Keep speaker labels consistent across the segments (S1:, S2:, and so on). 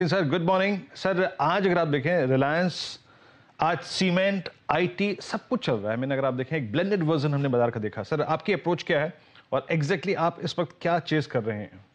S1: Sir good morning sir. आज अगर आप देखें रिलायंस, आज सीमेंट, आईटी सब कुछ चल रहा है। मैंने अगर आप देखें एक ब्लेंडेड वर्जन हमने बाजार का देखा। सर आपकी अप्रोच क्या है और एग्जैक्टली आप इस वक्त क्या चेज कर रहे हैं?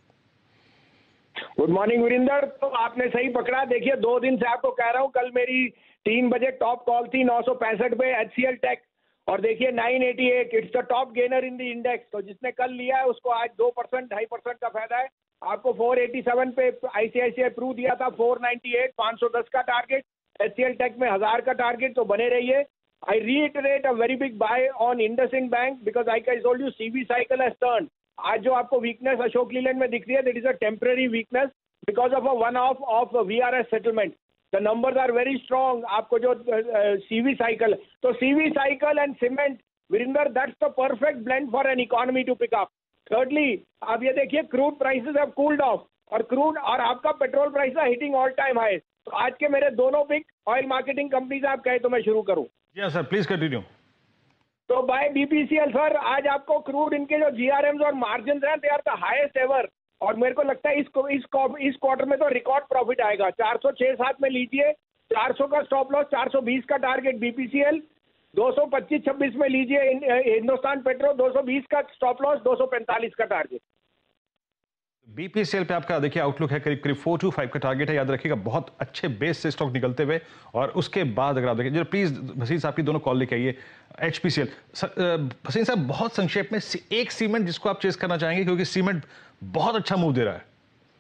S2: Good morning Virendra. तो आपने सही पकड़ा। देखिए 2 दिन से आपको कह रहा हूं, कल मेरी 3 बजे टॉप कॉल थी 965 पे एचसीएल टेक, और देखिए 988 it's the top gainer in the index. तो जिसने कल लिया है उसको आज 2% 2.5% का फायदा है। आपको 487 पे आईसीआईसीआई प्रू दिया था, 498 510 का टारगेट, एचसीएल टेक में 1000 का टारगेट। तो बने रहिए। I reiterate a very big buy on IndusInd bank because I told you CV cycle has turn. आज जो आपको वीकनेस अशोक लीलैंड में दिख रही है, that is a temporary weakness because of a one off VRS settlement. The numbers are very strong. आपको जो CV cycle, तो CV cycle and cement Virendra, that's the perfect blend for an economy to pick up. Thirdly आप ये देखिए crude prices have cooled off, और crude और आपका petrol price है हिटिंग ऑल टाइम हाई। तो आज के मेरे दोनों बिग ऑयल मार्केटिंग कंपनीज आप कहे तो मैं शुरू करूं।
S1: जी सर प्लीज कंटिन्यू।
S2: तो बाय बीपीसीएल सर, आज आपको क्रूड इनके जो जीआरएम्स और मार्जिन हैं they are the highest ever, और मेरे को लगता है इस क्वार्टर में तो रिकॉर्ड प्रॉफिट आएगा। 406-7 में लीजिए, 400 का स्टॉप लॉस, 420 का टारगेट बीपीसीएल, 225-26 में लीजिए हिंदुस्तान पेट्रो, 220 का स्टॉप लॉस, 245 का टारगेट।
S1: बीपीसीएल पे आपका देखिए आउटलुक है करीब 425 का टारगेट है। याद रखिएगा बहुत अच्छे बेस से स्टॉक निकलते हुए, और उसके बाद अगर आप देखें जरा प्लीज भसीन साहब की दोनों कॉल लेके आइए। एचपीसीएल भसीन साहब बहुत संक्षेप में एक सीमेंट जिसको आप चेस करना चाहेंगे, क्योंकि सीमेंट बहुत अच्छा मूव दे रहा है।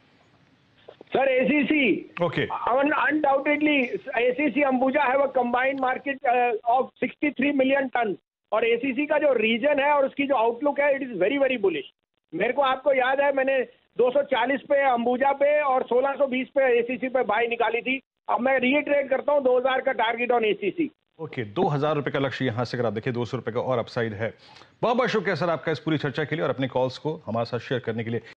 S2: Sir ACC,
S1: okay,
S2: undoubtedly ACC Ambuja have a combined market of 63 million tonne, और एसीसी का जो रीजन है और उसकी जो आउटलुक है it is very very bullish. मेरे को आपको याद है मैंने 240 पे अंबुजा पे और 1620 पे एसीसी पे बाय निकाली थी। अब मैं रीइटरेट करता हूं 2000 का टारगेट ऑन एसीसी।
S1: ओके 2000 रुपए का लक्ष्य यहां से अगर आप देखिए 200 रुपए का और अपसाइड है। बहुत बहुत शुक्रिया सर आपका इस पूरी चर्चा के लिए और अपने कॉल्स को हमारे साथ शेयर करने के लिए।